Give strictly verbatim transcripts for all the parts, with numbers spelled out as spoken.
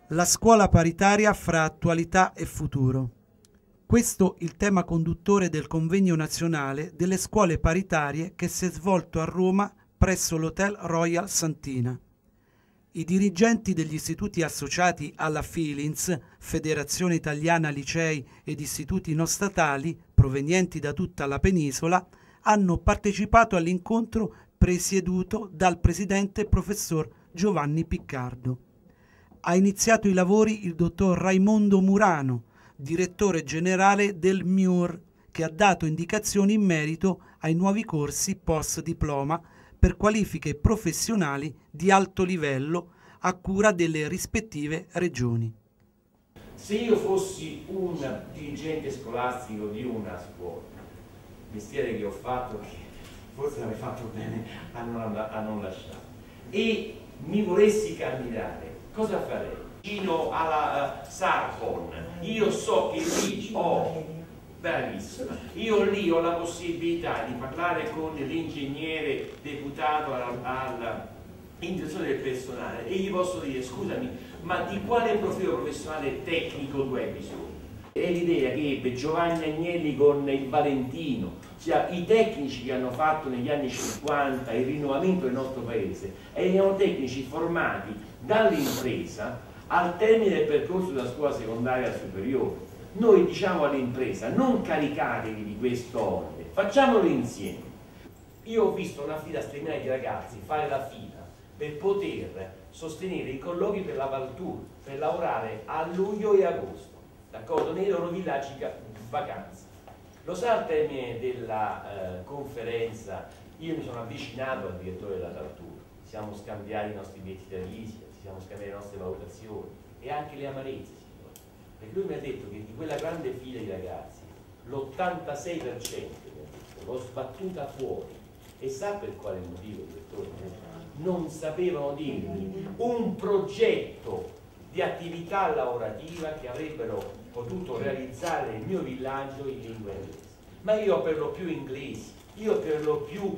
La scuola paritaria fra attualità e futuro. Questo il tema conduttore del convegno nazionale delle scuole paritarie che si è svolto a Roma presso l'Hotel Royal Santina. I dirigenti degli istituti associati alla Filins, Federazione Italiana Licei ed Istituti Non Statali, provenienti da tutta la penisola, hanno partecipato all'incontro presieduto dal presidente professor Giovanni Piccardo. Ha iniziato i lavori il dottor Raimondo Murano, direttore generale del M I U R, che ha dato indicazioni in merito ai nuovi corsi post-diploma per qualifiche professionali di alto livello a cura delle rispettive regioni. Se io fossi un dirigente scolastico di una scuola, mestiere che ho fatto, che forse avrei fatto bene a non, a non lasciare, e mi volessi candidare, cosa farei? Vicino alla uh, Sarpon, io so che lì ho, bravissima, io lì ho la possibilità di parlare con l'ingegnere deputato all'indirezione del personale e gli posso dire: scusami, ma di quale profilo professionale tecnico tu hai bisogno? È l'idea che ebbe Giovanni Agnelli con il Valentino, cioè i tecnici che hanno fatto negli anni cinquanta il rinnovamento del nostro paese, erano tecnici formati dall'impresa al termine del percorso della scuola secondaria superiore. Noi diciamo all'impresa: non caricatevi di questo onere, facciamolo insieme. Io ho visto una fila sterminata di ragazzi fare la fila per poter sostenere i colloqui per la Valtour, per lavorare a luglio e agosto, d'accordo, nei loro villaggi vacanza. Lo sa, al termine della eh, conferenza io mi sono avvicinato al direttore della Valtour, siamo scambiati i nostri biglietti da visita, ci siamo scambiati le nostre valutazioni e anche le amarezze, signore, perché lui mi ha detto che di quella grande fila di ragazzi l'ottantasei per cento l'ho sbattuta fuori. E sa per quale motivo, direttore? Non sapevano dirmi un progetto di attività lavorativa che avrebbero potuto realizzare nel mio villaggio in lingua inglese. Ma io per lo più inglesi, io per lo più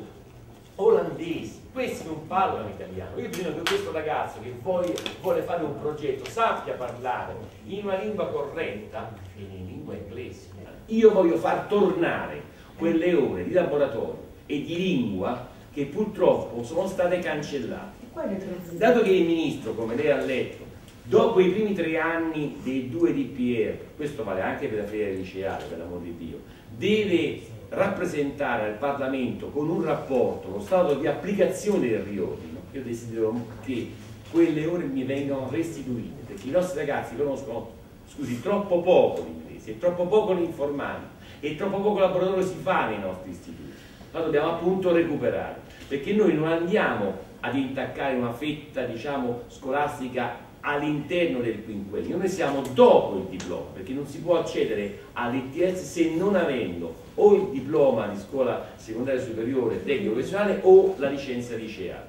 olandesi, questi non parlano italiano. Io bisogno che questo ragazzo che vuole, vuole fare un progetto sappia parlare in una lingua corretta e in lingua inglese. Io voglio far tornare quelle ore di laboratorio e di lingua che purtroppo sono state cancellate. Dato che il ministro, come lei ha letto, dopo i primi tre anni dei due D P R, questo vale anche per la filiera liceale, per l'amor di Dio, deve rappresentare al Parlamento con un rapporto lo stato di applicazione del riordino, io desidero che quelle ore mi vengano restituite, perché i nostri ragazzi conoscono, scusi, troppo poco l'inglese, e troppo poco l'informatica, e troppo poco laboratorio si fa nei nostri istituti. Ma dobbiamo appunto recuperare, perché noi non andiamo ad intaccare una fetta, diciamo, scolastica all'interno del quinquennio, noi siamo dopo il diploma, perché non si può accedere all'I T S se non avendo o il diploma di scuola secondaria superiore tecnico professionale o la licenza liceale.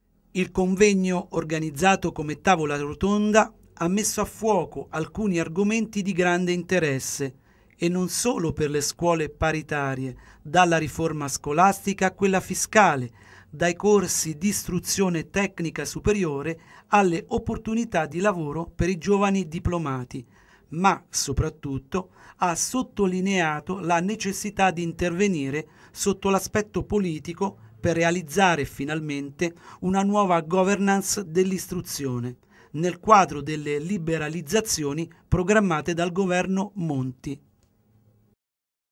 Il convegno, organizzato come tavola rotonda, ha messo a fuoco alcuni argomenti di grande interesse, e non solo per le scuole paritarie, dalla riforma scolastica a quella fiscale, dai corsi di istruzione tecnica superiore alle opportunità di lavoro per i giovani diplomati, ma soprattutto ha sottolineato la necessità di intervenire sotto l'aspetto politico per realizzare finalmente una nuova governance dell'istruzione, nel quadro delle liberalizzazioni programmate dal governo Monti.